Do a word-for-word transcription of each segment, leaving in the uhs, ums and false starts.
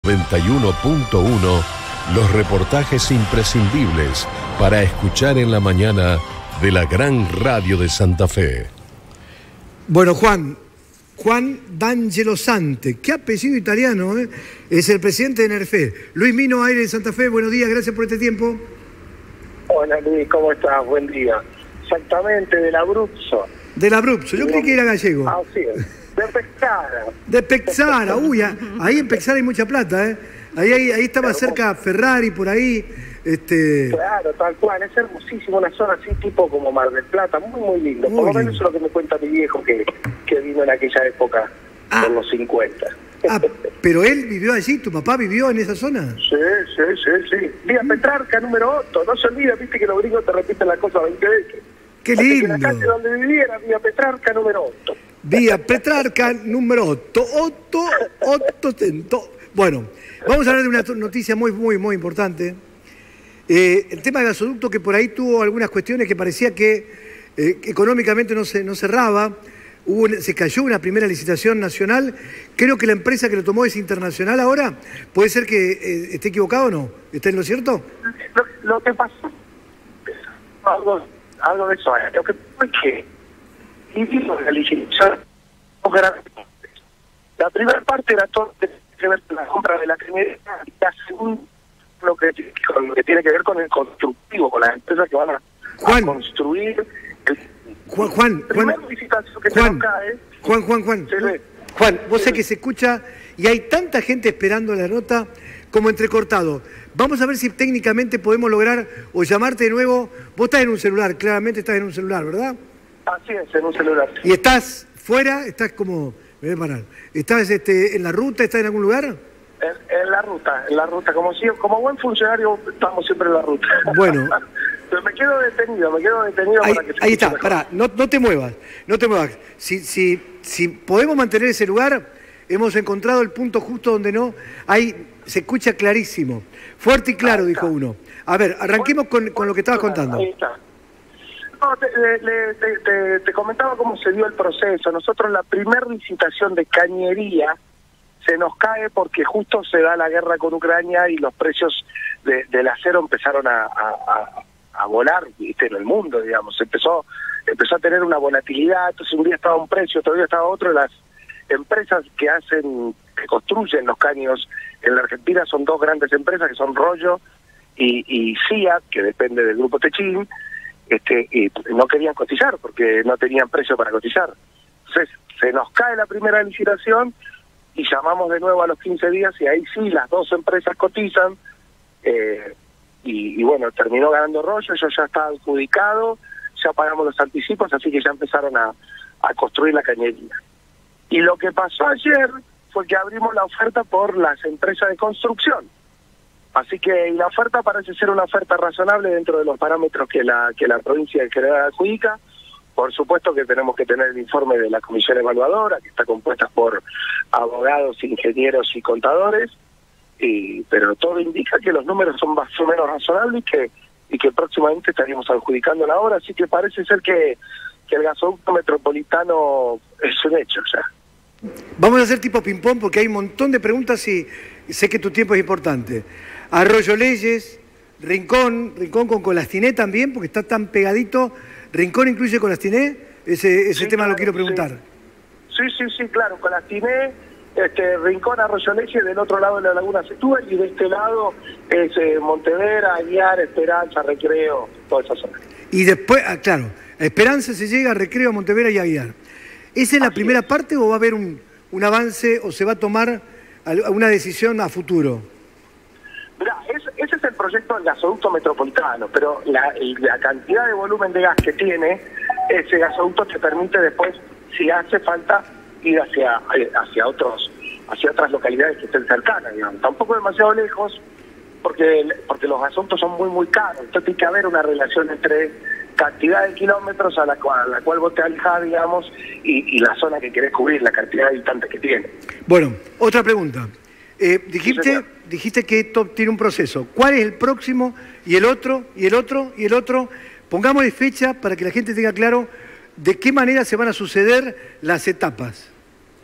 noventa y uno punto uno, los reportajes imprescindibles para escuchar en la mañana de la gran radio de Santa Fe. Bueno, Juan, Juan D'Angelo Sante, qué apellido italiano, ¿eh? Es el presidente de Nerfe. Luis Mino, Aire de Santa Fe, buenos días, gracias por este tiempo. Hola Luis, ¿cómo estás? Buen día. Exactamente, del Abruzzo. Del Abruzzo, yo creí que era gallego. Ah, sí, de Pescara. De Pexara, uy, ahí en Pexara hay mucha plata, ¿eh? Ahí, ahí, ahí estaba cerca Ferrari, por ahí. Este... Claro, tal cual, es hermosísimo, una zona así tipo como Mar del Plata, muy muy lindo. Muy por lo lindo. menos eso es lo que me cuenta mi viejo que, que vino en aquella época, Ah. en los cincuenta. Ah, pero él vivió allí, tu papá vivió en esa zona. Sí, sí, sí, sí. Vía Petrarca, número ocho, no se olvida, viste que los gringos te repiten la cosa veinte veces. Qué Así que lindo. la calle donde vivía era Vía Petrarca, número ocho. Vía Petrarca, número ocho. ocho, ocho, cento. Bueno, vamos a hablar de una noticia muy, muy, muy importante. Eh, el tema del gasoducto, que por ahí tuvo algunas cuestiones que parecía que eh, económicamente no se no cerraba. Hubo, se cayó una primera licitación nacional. Creo que la empresa que lo tomó es internacional ahora. ¿Puede ser que eh, esté equivocado o no? ¿Está en lo cierto? Lo, lo que pasó, algo, algo de eso, lo que fue que hicimos la licitación, la primera parte era todo que ver con la compra de la cañería, y la segunda lo que, con lo que tiene que ver con el constructivo, con las empresas que van a, Juan. a construir el, Juan, Juan, primera Juan, licitación que Juan, se nos cae. Juan, Juan, Juan, Sí, sí. Juan, vos sabés que se escucha y hay tanta gente esperando la nota como entrecortado. Vamos a ver si técnicamente podemos lograr o llamarte de nuevo. Vos estás en un celular, claramente estás en un celular, ¿verdad? Así es, en un celular. Y estás fuera, estás como... Me voy a parar. ¿Estás este, en la ruta, estás en algún lugar? En, en la ruta, en la ruta. Como si, como buen funcionario estamos siempre en la ruta. Bueno. Pero me quedo detenido, me quedo detenido Ahí, para que se ahí escuche está, mejor. pará, no, no te muevas, no te muevas. Si, si, si podemos mantener ese lugar, hemos encontrado el punto justo donde no hay, se escucha clarísimo. Fuerte y claro, Ahí dijo está. uno. A ver, arranquemos con, con lo que estabas contando. Ahí está. No, te, le- le- te, te- te comentaba cómo se dio el proceso. Nosotros la primer licitación de cañería se nos cae porque justo se da la guerra con Ucrania y los precios de, del acero empezaron a, a, a, a volar, ¿viste? En el mundo, digamos. Empezó empezó a tener una volatilidad, entonces un día estaba un precio, otro día estaba otro. Las empresas que hacen, que construyen los caños en la Argentina son dos grandes empresas que son Rollo y, y C I A, que depende del grupo Techin. Este, y no querían cotizar porque no tenían precio para cotizar. Entonces se nos cae la primera licitación y llamamos de nuevo a los quince días y ahí sí las dos empresas cotizan eh, y, y bueno, terminó ganando Rollo, eso ya está adjudicado, ya pagamos los anticipos, así que ya empezaron a, a construir la cañería. Y lo que pasó ayer fue que abrimos la oferta por las empresas de construcción. Así que y la oferta parece ser una oferta razonable dentro de los parámetros que la que la provincia en general adjudica. Por supuesto que tenemos que tener el informe de la comisión evaluadora, que está compuesta por abogados, ingenieros y contadores, y, pero todo indica que los números son más o menos razonables y que, y que próximamente estaríamos adjudicando la obra, así que parece ser que, que el gasoducto metropolitano es un hecho ya. Vamos a hacer tipo ping-pong porque hay un montón de preguntas y sé que tu tiempo es importante. Arroyo Leyes, Rincón, Rincón con Colastiné también, porque está tan pegadito. ¿Rincón incluye Colastiné? Ese, ese Sí, tema claro, lo quiero sí. preguntar. Sí, sí, sí, claro, Colastiné, este, Rincón, Arroyo Leyes, del otro lado de la Laguna Setúbal y de este lado es eh, Montevera, Aguiar, Esperanza, Recreo, toda esa zona. Y después, ah, claro, a Esperanza se llega a Recreo, a Montevera y a Aguiar. ¿Esa es la Así primera es. parte o va a haber un, un avance o se va a tomar al- una decisión a futuro? Mirá, es, ese es el proyecto del gasoducto metropolitano, pero la, el- la cantidad de volumen de gas que tiene, ese gasoducto te permite después, si hace falta, ir hacia hacia otros hacia otras localidades que estén cercanas, digamos. Tampoco demasiado lejos, porque porque los gasoductos son muy, muy caros. Entonces tiene que haber una relación entre cantidad de kilómetros a la cual, a la cual vos te alejás, digamos, y, y la zona que querés cubrir, la cantidad de habitantes que tiene. Bueno, otra pregunta. Eh, Sí, dijiste, señor. dijiste que esto tiene un proceso. ¿Cuál es el próximo y el otro y el otro y el otro? Pongámosle fecha para que la gente tenga claro de qué manera se van a suceder las etapas.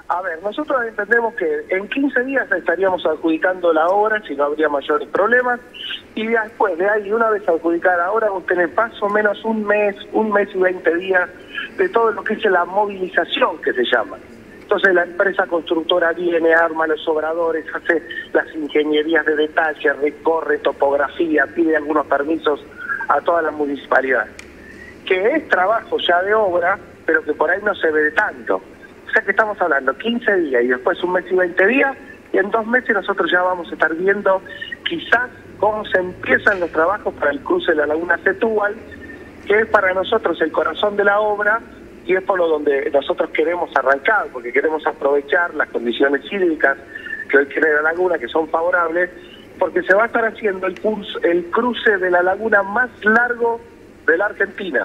A ver, nosotros entendemos que en quince días estaríamos adjudicando la obra, si no habría mayores problemas, y después de ahí, una vez adjudicada la obra, vos tenés más o menos un mes, un mes y veinte días de todo lo que es la movilización, que se llama. Entonces la empresa constructora viene, arma los obradores, hace las ingenierías de detalle, recorre topografía, pide algunos permisos a todas las municipalidades. Que es trabajo ya de obra, pero que por ahí no se ve de tanto. O sea que estamos hablando quince días y después un mes y veinte días, y en dos meses nosotros ya vamos a estar viendo quizás cómo se empiezan los trabajos para el cruce de la laguna Setúbal, que es para nosotros el corazón de la obra, y es por lo donde nosotros queremos arrancar, porque queremos aprovechar las condiciones hídricas que hoy tiene la laguna, que son favorables, porque se va a estar haciendo el, curso, el cruce de la laguna más largo de la Argentina.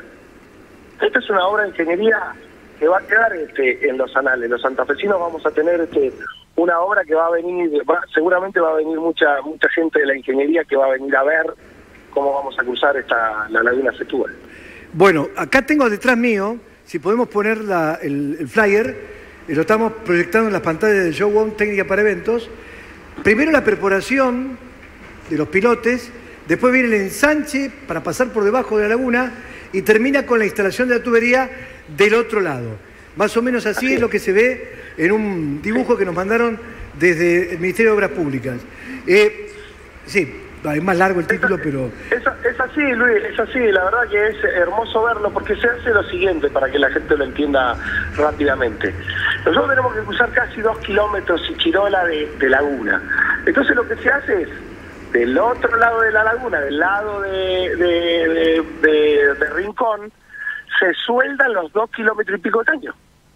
Esta es una obra de ingeniería que va a quedar este, en los anales. Los santafesinos vamos a tener este, una obra que va a venir, va, seguramente va a venir mucha mucha gente de la ingeniería que va a venir a ver cómo vamos a cruzar esta la laguna Setúbal. Bueno, acá tengo detrás mío, si podemos poner la, el, el flyer, lo estamos proyectando en las pantallas de Show One Técnica para Eventos. Primero la perforación de los pilotes, después viene el ensanche para pasar por debajo de la laguna y termina con la instalación de la tubería del otro lado. Más o menos así, así es lo que se ve en un dibujo que nos mandaron desde el Ministerio de Obras Públicas. Eh, sí, es más largo el título, pero... Es, es así, Luis, es así. La verdad que es hermoso verlo porque se hace lo siguiente para que la gente lo entienda rápidamente. Nosotros tenemos que cruzar casi dos kilómetros y chirola de, de laguna. Entonces lo que se hace es, del otro lado de la laguna, del lado de, de, de, de, de Rincón, se sueldan los dos kilómetros y pico de caño.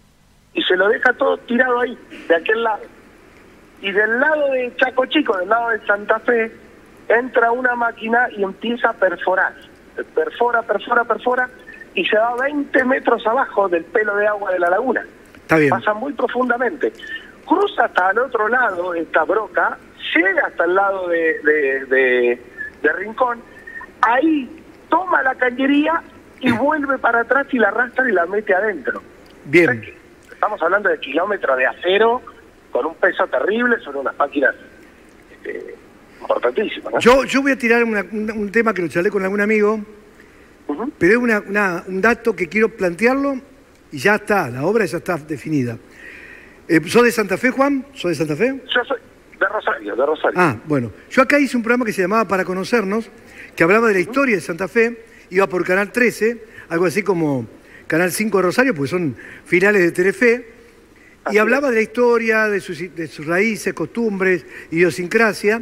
Y se lo deja todo tirado ahí, de aquel lado. Y del lado de Chaco Chico, del lado de Santa Fe, entra una máquina y empieza a perforar. Perfora, perfora, perfora, y se va veinte metros abajo del pelo de agua de la laguna. Está bien. Pasa muy profundamente. Cruza hasta el otro lado, esta broca, llega hasta el lado de, de, de, de Rincón, ahí toma la cañería y vuelve para atrás y la arrastra y la mete adentro. Bien. O sea que estamos hablando de kilómetros de acero con un peso terrible sobre unas máquinas este, importantísimas, ¿no? Yo, yo voy a tirar una, un, un tema que lo charlé con algún amigo, uh-huh. pero es una, una, un dato que quiero plantearlo y ya está, la obra ya está definida. Eh, ¿Sos de Santa Fe, Juan? ¿Sos de Santa Fe? Yo soy de Rosario, de Rosario. Ah, bueno. Yo acá hice un programa que se llamaba Para Conocernos, que hablaba de la historia de Santa Fe, iba por Canal trece, algo así como Canal cinco de Rosario, porque son finales de Telefe, y hablaba de la historia, de sus, de sus raíces, costumbres, idiosincrasia.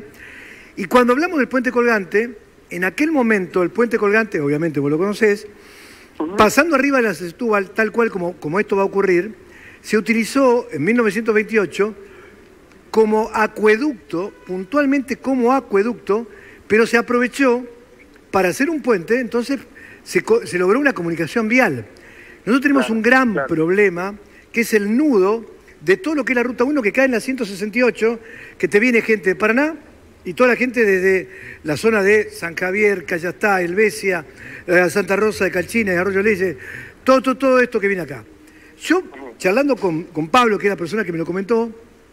Y cuando hablamos del puente colgante, en aquel momento el puente colgante, obviamente vos lo conocés, uh-huh. pasando arriba de la Setúbal, tal cual como, como esto va a ocurrir, se utilizó en mil novecientos veintiocho como acueducto, puntualmente como acueducto, pero se aprovechó para hacer un puente, entonces se, se logró una comunicación vial. Nosotros tenemos claro, un gran claro. problema, que es el nudo de todo lo que es la Ruta uno, que cae en la ciento sesenta y ocho, que te viene gente de Paraná, y toda la gente desde la zona de San Javier, Cayastá, Helvecia, eh, Santa Rosa de Calchina y Arroyo Leyes, todo, todo, todo esto que viene acá. Yo, charlando con, con Pablo, que es la persona que me lo comentó,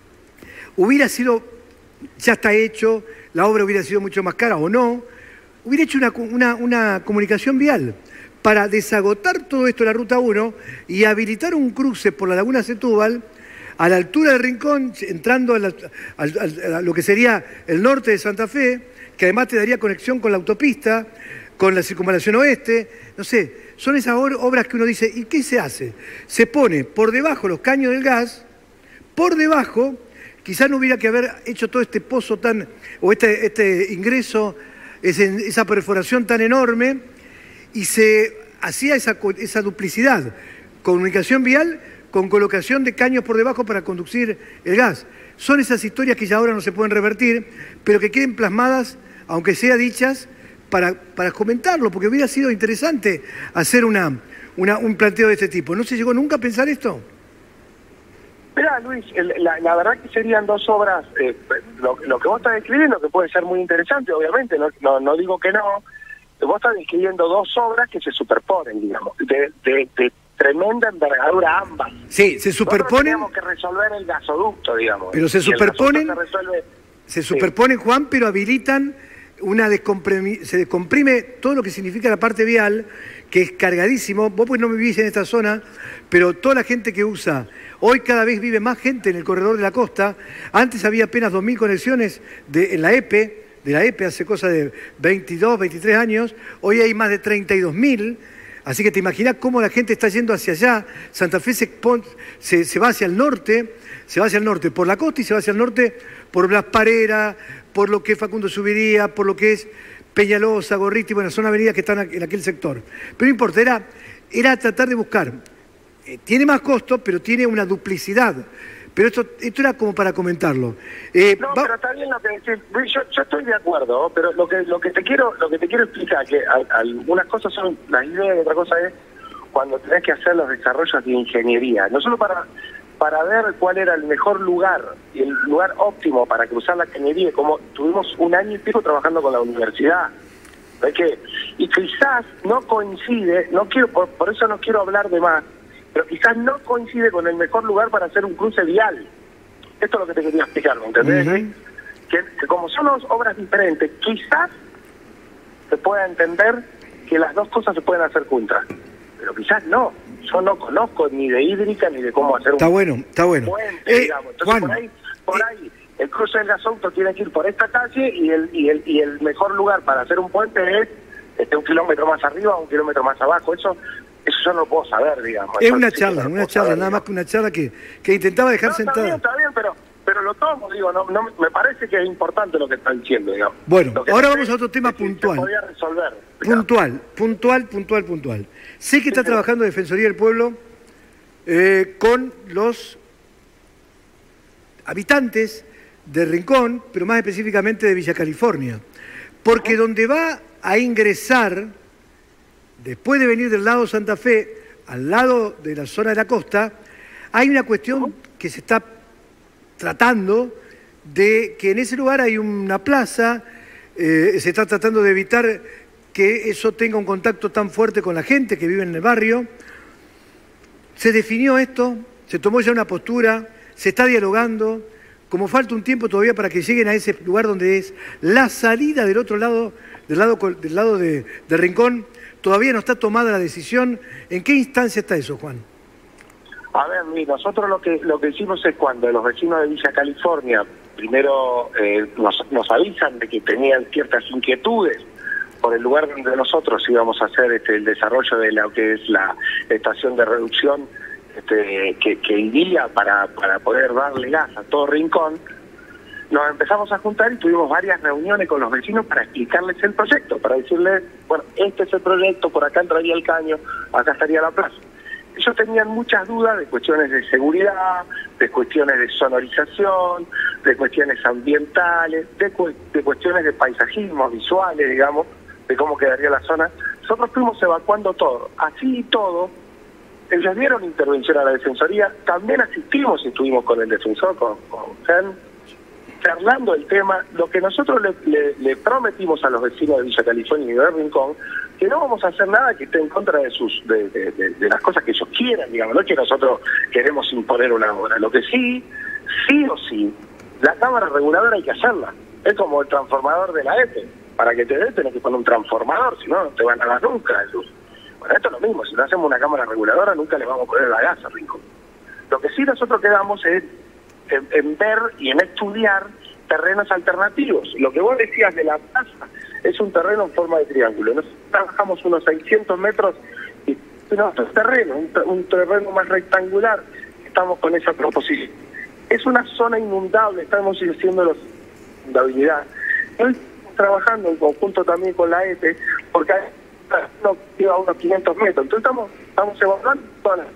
hubiera sido, ya está hecho, la obra hubiera sido mucho más cara o no, hubiera hecho una, una, una comunicación vial para desagotar todo esto de la Ruta uno y habilitar un cruce por la Laguna Setúbal a la altura de Rincón, entrando a, la, a, a, a lo que sería el norte de Santa Fe, que además te daría conexión con la autopista, con la circunvalación oeste, no sé, son esas obras que uno dice, ¿y qué se hace? Se pone por debajo los caños del gas, por debajo, quizás no hubiera que haber hecho todo este pozo tan, o este, este ingreso, ese, esa perforación tan enorme, y se hacía esa, esa duplicidad, comunicación vial con colocación de caños por debajo para conducir el gas. Son esas historias que ya ahora no se pueden revertir, pero que queden plasmadas, aunque sea dichas, para, para comentarlo, porque hubiera sido interesante hacer una, una, un planteo de este tipo. ¿No se llegó nunca a pensar esto? Mirá, Luis, la, la verdad que serían dos obras, eh, lo, lo que vos estás describiendo, que puede ser muy interesante, obviamente, no, no, no digo que no, vos estás describiendo dos obras que se superponen, digamos, de, de, de tremenda envergadura ambas. Sí, se superponen. Tenemos que resolver el gasoducto, digamos. Pero se superponen, se, resuelve, se superponen, sí. Juan, pero habilitan una descomprimi, se descomprime todo lo que significa la parte vial, que es cargadísimo. Vos pues no vivís en esta zona, pero toda la gente que usa, hoy cada vez vive más gente en el corredor de la costa. Antes había apenas dos mil conexiones de, en la E P E, de la E P E hace cosa de veintidós, veintitrés años, hoy hay más de treinta y dos mil, así que te imaginas cómo la gente está yendo hacia allá. Santa Fe se, se, se va hacia el norte, se va hacia el norte por la costa y se va hacia el norte por Blas Parera, por lo que es Facundo Subiría, por lo que es Peñalosa, Gorriti, bueno, son avenidas que están en aquel sector. Pero no importa, era, era tratar de buscar, eh, tiene más costo, pero tiene una duplicidad. Pero esto, esto era como para comentarlo. Eh, no, va... pero está bien lo que decís. Yo, yo estoy de acuerdo, pero lo que lo que te quiero lo que te quiero explicar que a, a, algunas cosas son las ideas y otra cosa es cuando tenés que hacer los desarrollos de ingeniería. No solo para para ver cuál era el mejor lugar y el lugar óptimo para cruzar la cañería, como tuvimos un año y pico trabajando con la universidad. ¿Ves que? Y quizás no coincide, no quiero por, por eso no quiero hablar de más, pero quizás no coincide con el mejor lugar para hacer un cruce vial. Esto es lo que te quería explicar, ¿me entendés? Uh-huh. que, que como son dos obras diferentes, quizás se pueda entender que las dos cosas se pueden hacer juntas, pero quizás no. Yo no conozco ni de hídrica ni de cómo hacer un está bueno, está bueno. puente, eh, digamos. Entonces, Juan, por ahí, por ahí, el cruce del gasoducto tiene que ir por esta calle y el y el y el mejor lugar para hacer un puente es este, un kilómetro más arriba o un kilómetro más abajo. Eso Eso yo no lo puedo saber, digamos. Es una sí charla, una charla, saber, nada digamos. más que una charla que, que intentaba dejar no, sentada. Está bien, está bien, pero, pero lo tomo, digo, no, no, me parece que es importante lo que están diciendo, digamos. Bueno, ahora vamos a otro tema puntual. Se podía resolver. Puntual, puntual, puntual, puntual. Sé que está trabajando Defensoría del Pueblo eh, con los habitantes de Rincón, pero más específicamente de Villa California. Porque donde va a ingresar, después de venir del lado Santa Fe, al lado de la zona de la costa, hay una cuestión que se está tratando de que en ese lugar hay una plaza, eh, se está tratando de evitar que eso tenga un contacto tan fuerte con la gente que vive en el barrio. Se definió esto, se tomó ya una postura, se está dialogando, como falta un tiempo todavía para que lleguen a ese lugar donde es la salida del otro lado, del lado, del lado de, de Rincón, todavía no está tomada la decisión. ¿En qué instancia está eso, Juan? A ver, mira, nosotros lo que lo que hicimos es cuando los vecinos de Villa California primero eh, nos, nos avisan de que tenían ciertas inquietudes por el lugar donde nosotros íbamos a hacer este, el desarrollo de lo que es la estación de reducción este, que, que iría para, para poder darle gas a todo Rincón, nos empezamos a juntar y tuvimos varias reuniones con los vecinos para explicarles el proyecto, para decirles, bueno, este es el proyecto, por acá entraría el caño, acá estaría la plaza. Ellos tenían muchas dudas de cuestiones de seguridad, de cuestiones de sonorización, de cuestiones ambientales, de, cu de cuestiones de paisajismo, visuales, digamos, de cómo quedaría la zona. Nosotros fuimos evacuando todo. Así y todo, ellos dieron intervención a la Defensoría, también asistimos y estuvimos con el defensor, con, con Gen, charlando el tema. Lo que nosotros le, le, le prometimos a los vecinos de Villa California y de Rincón, que no vamos a hacer nada que esté en contra de sus de, de, de, de las cosas que ellos quieran, digamos, no es que nosotros queremos imponer una obra. Lo que sí, sí o sí, la cámara reguladora hay que hacerla. Es como el transformador de la E P E. Para que te dé, tenés que poner un transformador, si no, no te van a dar nunca la luz. Bueno, esto es lo mismo, si no hacemos una cámara reguladora, nunca le vamos a poner la gas a Rincón. Lo que sí nosotros quedamos es en, en ver y en estudiar terrenos alternativos. Lo que vos decías de la plaza es un terreno en forma de triángulo. Nosotros trabajamos unos seiscientos metros y no, otro terreno, un, un terreno más rectangular. Estamos con esa proposición. Es una zona inundable, estamos haciendo la inundabilidad. Hoy estamos trabajando en conjunto también con la E P E, porque hay no lleva unos quinientos metros. Entonces estamos, estamos evaluando todas las...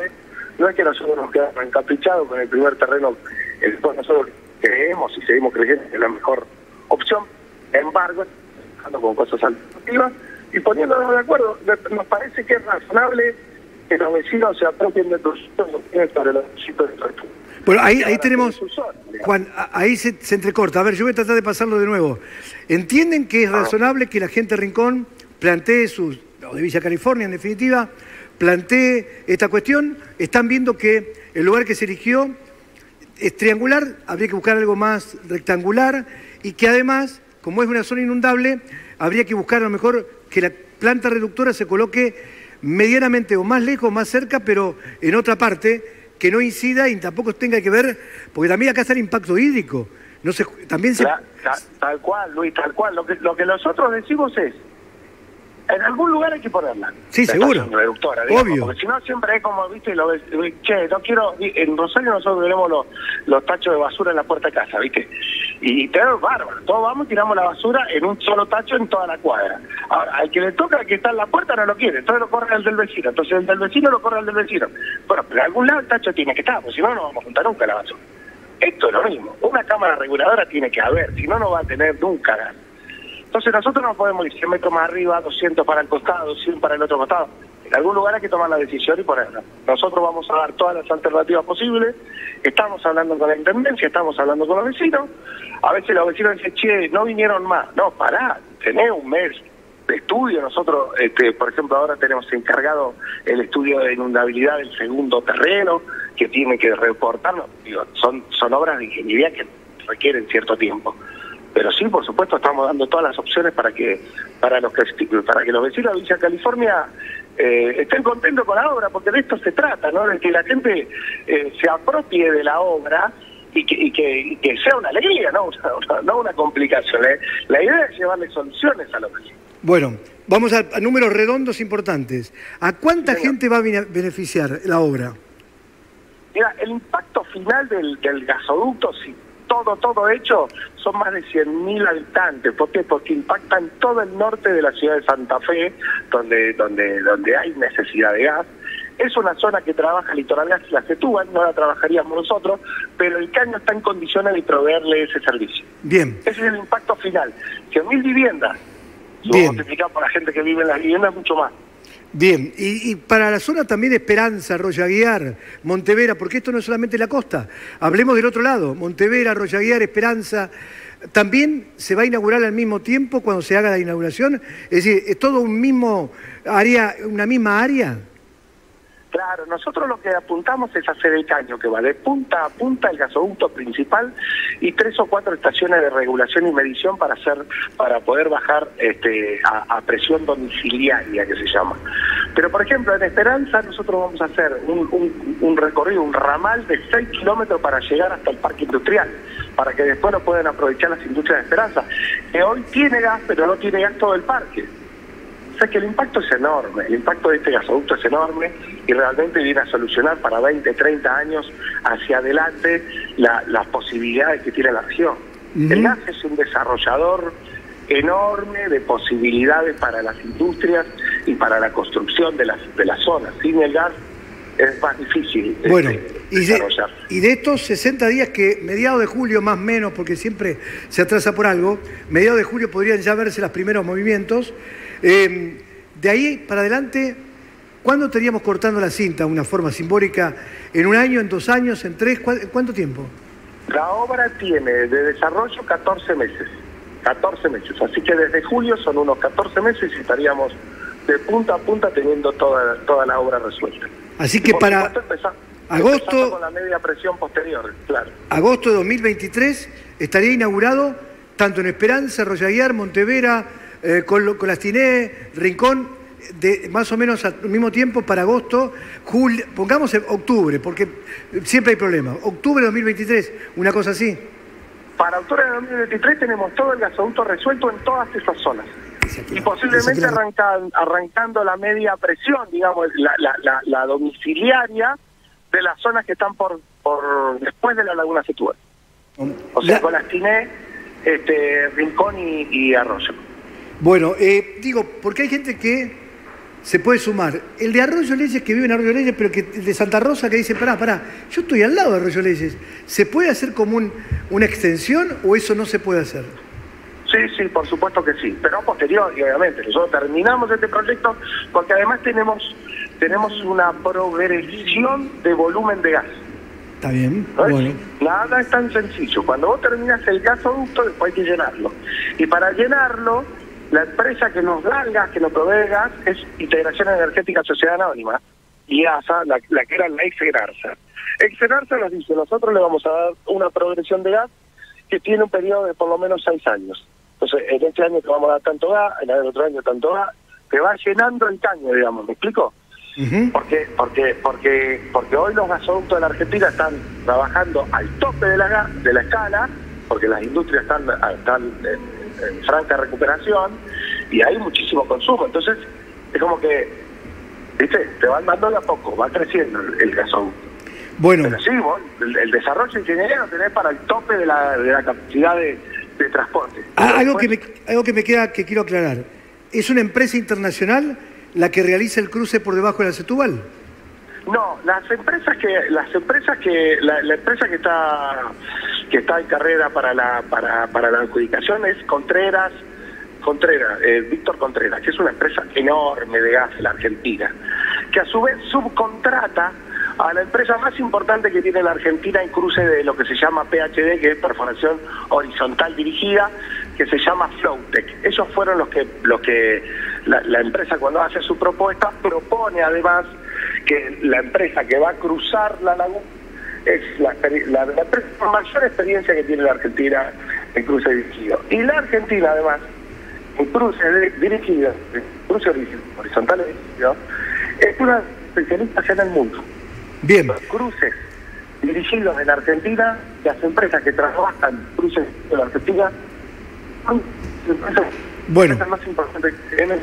No es que nosotros nos quedamos encaprichados con el primer terreno, el cual nosotros creemos y seguimos creyendo que es la mejor opción. Sin embargo, trabajando con cosas alternativas y poniéndonos de acuerdo, nos parece que es razonable que los vecinos se apropien de los para los sitios de infraestructura. Bueno, ahí, ahí tenemos, Juan, ahí se, se entrecorta. A ver, yo voy a tratar de pasarlo de nuevo. ¿Entienden que es razonable que la gente de Rincón plantee sus, o de Villa California en definitiva, planteé esta cuestión, están viendo que el lugar que se eligió es triangular, habría que buscar algo más rectangular y que además, como es una zona inundable, habría que buscar a lo mejor que la planta reductora se coloque medianamente o más lejos, más cerca, pero en otra parte, que no incida y tampoco tenga que ver, porque también acá está el impacto hídrico. No se, también se... La, ta, tal cual, Luis, tal cual. Lo que, lo que nosotros decimos es, en algún lugar hay que ponerla. Sí, seguro. Reductora, digamos, obvio. Porque si no siempre es como, viste, lo ves, che, no quiero... En Rosario nosotros tenemos los, los tachos de basura en la puerta de casa, viste. Y te da bárbaro. Todos vamos y tiramos la basura en un solo tacho en toda la cuadra. Ahora, al que le toca, al que está en la puerta, no lo quiere. Entonces lo corre al del vecino. Entonces el del vecino lo corre al del vecino. Bueno, pero en algún lado el tacho tiene que estar, porque si no, no vamos a juntar nunca la basura. Esto es lo mismo. Una cámara reguladora tiene que haber, si no, no va a tener nunca gas. Entonces nosotros no podemos ir cien metros más arriba, doscientos para el costado, cien para el otro costado. En algún lugar hay que tomar la decisión y ponerla. Nosotros vamos a dar todas las alternativas posibles. Estamos hablando con la intendencia, estamos hablando con los vecinos. A veces los vecinos dicen, che, no vinieron más. No, pará, tenés un mes de estudio. Nosotros, este, por ejemplo, ahora tenemos encargado el estudio de inundabilidad del segundo terreno, que tiene que reportarnos. Digo, son, son obras de ingeniería que requieren cierto tiempo. Pero sí, por supuesto, estamos dando todas las opciones para que para los que para que los vecinos de Villa California eh, estén contentos con la obra, porque de esto se trata, ¿no? De que la gente eh, se apropie de la obra y que, y que, y que sea una alegría, ¿no? Una, no una complicación. ¿eh? La idea es llevarle soluciones a los vecinos. Bueno, vamos a, a números redondos importantes. ¿A cuánta Sí, gente va a beneficiar la obra? Mira, el impacto final del, del gasoducto, si todo, todo hecho, son más de cien mil habitantes. ¿Por qué? Porque impactan todo el norte de la ciudad de Santa Fe, donde, donde, donde hay necesidad de gas. Es una zona que trabaja Litoral Gas y la Setúbal, no la trabajaríamos nosotros, pero el caño está en condiciones de proveerle ese servicio. Bien. Ese es el impacto final. cien mil viviendas. Bien. Multiplicado por la gente que vive en las viviendas, mucho más. Bien, y, y para la zona también Esperanza, Arroyo Aguiar, Montevera, porque esto no es solamente la costa, hablemos del otro lado, Montevera, Arroyo Aguiar, Esperanza, ¿también se va a inaugurar al mismo tiempo cuando se haga la inauguración? Es decir, ¿es todo un mismo área, una misma área? Claro, nosotros lo que apuntamos es hacer el caño que va de punta a punta, el gasoducto principal y tres o cuatro estaciones de regulación y medición para hacer, para poder bajar este, a, a presión domiciliaria, que se llama. Pero por ejemplo, en Esperanza nosotros vamos a hacer un, un, un recorrido, un ramal de seis kilómetros para llegar hasta el parque industrial, para que después lo puedan aprovechar las industrias de Esperanza, que hoy tiene gas, pero no tiene gas todo el parque. O sea que el impacto es enorme, el impacto de este gasoducto es enorme y realmente viene a solucionar para veinte, treinta años hacia adelante la, las posibilidades que tiene la región. Uh-huh. El gas es un desarrollador enorme de posibilidades para las industrias y para la construcción de las, de las zonas. Sin el gas es más difícil bueno, este, y desarrollar. De, y de estos sesenta días que mediados de julio más o menos, porque siempre se atrasa por algo, mediados de julio podrían ya verse los primeros movimientos. Eh, de ahí para adelante, ¿cuándo estaríamos cortando la cinta de una forma simbólica? ¿En un año, en dos años, en tres? ¿Cuánto tiempo? La obra tiene de desarrollo catorce meses. catorce meses. Así que desde julio son unos catorce meses y estaríamos de punta a punta teniendo toda, toda la obra resuelta. Así que para empezar, agosto, con la media presión posterior, claro. Agosto de dos mil veintitrés estaría inaugurado tanto en Esperanza, Arroyo Aguiar, Montevera, eh, con, con las Tiné, Rincón, de más o menos al mismo tiempo para agosto, julio, pongamos en octubre, porque siempre hay problemas. Octubre de dos mil veintitrés, una cosa así. Para octubre de dos mil veintitrés tenemos todo el gasoducto resuelto en todas esas zonas. Y posiblemente arrancan, arrancando la media presión, digamos, la, la, la, la domiciliaria de las zonas que están por, por después de la Laguna Setúbal. O sea, la... con las Tiné, este, Rincón y, y Arroyo. Bueno, eh, digo, porque hay gente que se puede sumar. El de Arroyo Leyes, que vive en Arroyo Leyes, pero que el de Santa Rosa, que dice, pará, pará, yo estoy al lado de Arroyo Leyes. ¿Se puede hacer como un, una extensión o eso no se puede hacer? Sí, sí, por supuesto que sí, pero posterior, y obviamente. Nosotros terminamos este proyecto porque además tenemos tenemos una progresión de volumen de gas. Está bien, ¿No es? bueno. Nada es tan sencillo. Cuando vos terminas el gasoducto, después hay que llenarlo. Y para llenarlo, la empresa que nos da el gas, que nos provee gas, es Integración Energética Sociedad Anónima. y ASA, la, la que era la ex Enarsa. Ex Enarsa nos dice, nosotros le vamos a dar una progresión de gas que tiene un periodo de por lo menos seis años. Entonces, en este año te vamos a dar tanto gas, en el otro año tanto gas, te va llenando el caño, digamos, ¿me explico? Uh-huh. Porque, porque, porque, porque hoy los gasoductos de la Argentina están trabajando al tope de la, de la escala, porque las industrias están, están en, en franca recuperación y hay muchísimo consumo. Entonces, es como que, ¿viste? Te van dando de a poco, va creciendo el, el gasoducto. Bueno. Pero sí, vos, el, el desarrollo ingeniero tenés para el tope de la, de la capacidad de, de transporte. Ah, algo, después, que me, algo que me queda que quiero aclarar. ¿Es una empresa internacional la que realiza el cruce por debajo de la Setúbal? No, las empresas que las empresas que la, la empresa que está que está en carrera para la para para la adjudicación es Contreras Contreras eh, Víctor Contreras, que es una empresa enorme de gas en la Argentina, que a su vez subcontrata a la empresa más importante que tiene la Argentina en cruce de lo que se llama P H D, que es perforación horizontal dirigida, que se llama Flowtech. Ellos fueron los que los que la, la empresa, cuando hace su propuesta, propone además que la empresa que va a cruzar la laguna es la, la, la empresa con mayor experiencia que tiene la Argentina en cruce dirigido. Y la Argentina además, en cruce dirigido, en cruce horizontal dirigido, es una especialista en el mundo. Bien. Los cruces dirigidos en Argentina, las empresas que trabajan cruces en la Argentina son empresas, bueno, empresas más importantes que tienen.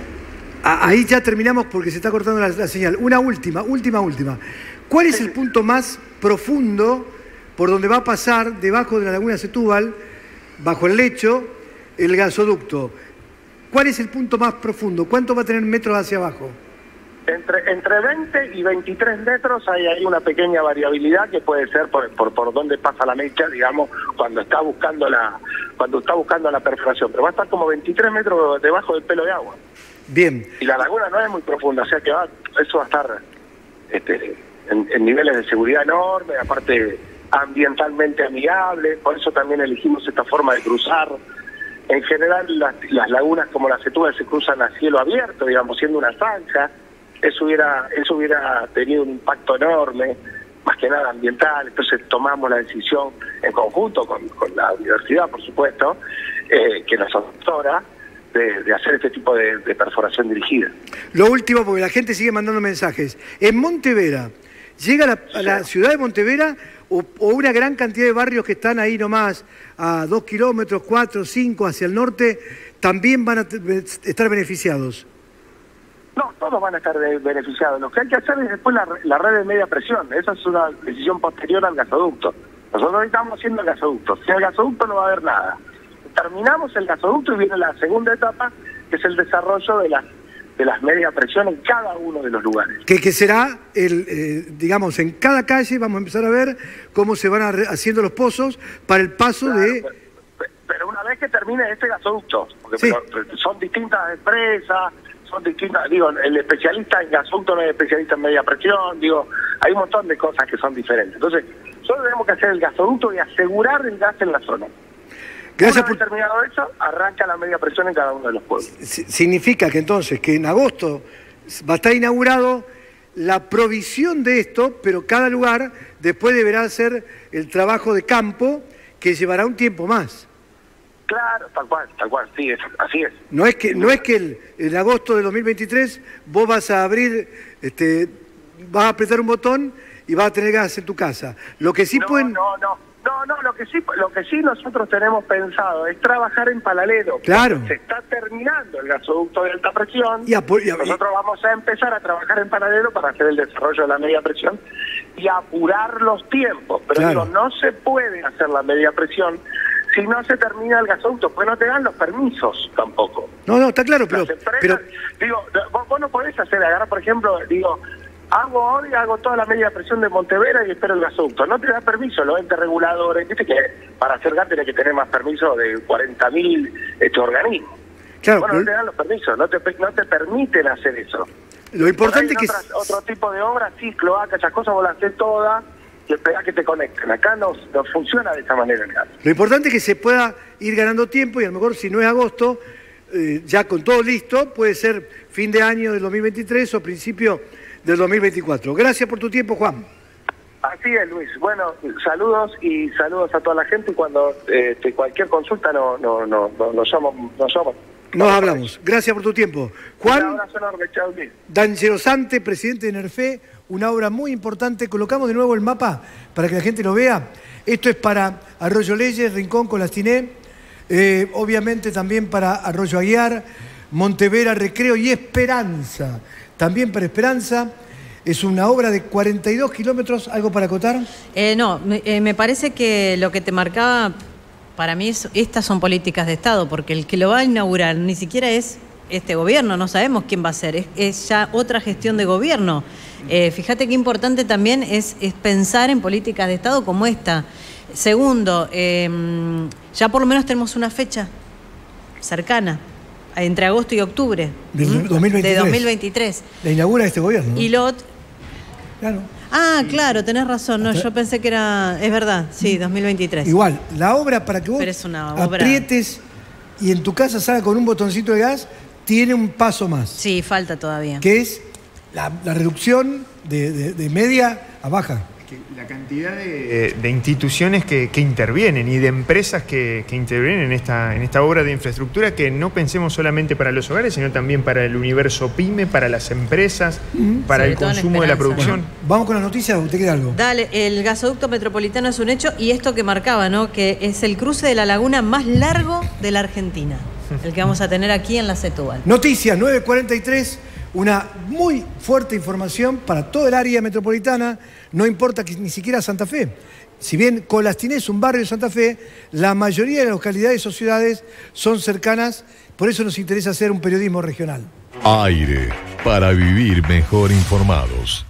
Ahí ya terminamos porque se está cortando la, la señal. Una última, última, última. ¿Cuál es el punto más profundo por donde va a pasar debajo de la laguna Setúbal, bajo el lecho, el gasoducto? ¿Cuál es el punto más profundo? ¿Cuánto va a tener metros hacia abajo? Entre, entre veinte y veintitrés metros hay, hay una pequeña variabilidad que puede ser por, por, por dónde pasa la mecha, digamos, cuando está buscando la cuando está buscando la perforación. Pero va a estar como veintitrés metros debajo del pelo de agua. Bien. Y la laguna no es muy profunda, o sea que va, eso va a estar este, en, en niveles de seguridad enormes, aparte ambientalmente amigable, por eso también elegimos esta forma de cruzar. En general las, las lagunas como la Setúbal se cruzan a cielo abierto, digamos, siendo una zanja. Eso hubiera, eso hubiera tenido un impacto enorme, más que nada ambiental. Entonces tomamos la decisión en conjunto con, con la universidad, por supuesto, eh, que nos asesora, de, de hacer este tipo de, de perforación dirigida. Lo último, porque la gente sigue mandando mensajes. En Montevera, ¿llega a la, a la ciudad de Montevera o, o una gran cantidad de barrios que están ahí nomás a dos kilómetros, cuatro, cinco hacia el norte, también van a estar beneficiados? No, todos van a estar de, beneficiados. Lo que hay que hacer es después la, la red de media presión. Esa es una decisión posterior al gasoducto. Nosotros estamos haciendo el gasoducto. Sin el gasoducto no va a haber nada. Terminamos el gasoducto y viene la segunda etapa, que es el desarrollo de las de las media presión en cada uno de los lugares. Que, que será, el eh, digamos, en cada calle vamos a empezar a ver cómo se van a re, haciendo los pozos para el paso claro, de... Pero, pero una vez que termine este gasoducto, porque sí. pero, son distintas empresas, son distintas, digo, el especialista en gasoducto no es especialista en media presión, digo, hay un montón de cosas que son diferentes. Entonces, solo tenemos que hacer el gasoducto y asegurar el gas en la zona. Gracias por... Una vez terminado eso, arranca la media presión en cada uno de los pueblos. Significa que entonces, que en agosto va a estar inaugurado la provisión de esto, pero cada lugar después deberá hacer el trabajo de campo que llevará un tiempo más. Claro, tal cual, tal cual, sí, es, así es. No es que, no es que el, en agosto de dos mil veintitrés vos vas a abrir, este, vas a apretar un botón y vas a tener gas en tu casa. Lo que sí no, pueden... No, no, no, no, lo que sí, lo que sí nosotros tenemos pensado es trabajar en paralelo. Claro. Se está terminando el gasoducto de alta presión. Y a, y a, nosotros vamos a empezar a trabajar en paralelo para hacer el desarrollo de la media presión y apurar los tiempos. Pero claro. digo, no se puede hacer la media presión si no se termina el gasoducto, pues no te dan los permisos tampoco. No, no, está claro, pero... Empresas, pero... Digo, vos, vos no podés hacer, agarrar, por ejemplo, digo, hago hoy, hago toda la media presión de Montevera y espero el gasoducto. No te da permiso los entes reguladores, viste que para hacer gas tenés que tener más permiso de cuarenta mil estos organismos. Claro, bueno, pero... no te dan los permisos, no te, no te permiten hacer eso. Lo importante es que... Otras, otro tipo de obras, sí, cloacas, esas cosas vos las haces todas y esperás que te conecten. Acá no, no funciona de esa manera el gas. Lo importante es que se pueda ir ganando tiempo y a lo mejor si no es agosto, eh, ya con todo listo, puede ser fin de año del dos mil veintitrés o principio del dos mil veinticuatro. Gracias por tu tiempo, Juan. Así es, Luis. Bueno, saludos y saludos a toda la gente. Y cuando este, cualquier consulta no, no, no, no, nos llamo, nos llamo. Nos hablamos. Gracias por tu tiempo. Juan Un abrazo enorme, chao, Luis. Dangerosante, presidente de NERFE, una obra muy importante. Colocamos de nuevo el mapa para que la gente lo vea. Esto es para Arroyo Leyes, Rincón, Colastiné, eh, obviamente también para Arroyo Aguiar, Montevera, Recreo y Esperanza. También para Esperanza. Es una obra de cuarenta y dos kilómetros. ¿Algo para acotar? Eh, no, me, eh, me parece que lo que te marcaba, para mí, es, estas son políticas de Estado, porque el que lo va a inaugurar ni siquiera es este gobierno, no sabemos quién va a ser, es, es ya otra gestión de gobierno. Eh, fíjate qué importante también es, es pensar en políticas de Estado como esta. Segundo, eh, ya por lo menos tenemos una fecha cercana, entre agosto y octubre de ¿Mm? dos mil veintitrés. De dos mil veintitrés. La inaugura este gobierno, ¿no? Y lo otro... Claro. Ah, claro, tenés razón. No, yo pensé que era... Es verdad, sí, dos mil veintitrés. Igual, la obra para que vos Pero es una obra... aprietes y en tu casa salga con un botoncito de gas, tiene un paso más. Sí, falta todavía. Que es la, la reducción de, de, de media a baja. La cantidad de, de instituciones que, que intervienen y de empresas que, que intervienen en esta, en esta obra de infraestructura, que no pensemos solamente para los hogares, sino también para el universo pyme, para las empresas, mm-hmm. para Sobre el consumo de la producción. Bueno, vamos con las noticias, ¿o te queda algo? Dale, el gasoducto metropolitano es un hecho, y esto que marcaba, ¿no? Que es el cruce de la laguna más largo de la Argentina, el que vamos a tener aquí en la Setúbal. Noticias nueve cuarenta y tres. Una muy fuerte información para todo el área metropolitana, no importa que ni siquiera Santa Fe. Si bien Colastiné es un barrio de Santa Fe, la mayoría de las localidades o ciudades son cercanas, por eso nos interesa hacer un periodismo regional. Aire, para vivir mejor informados.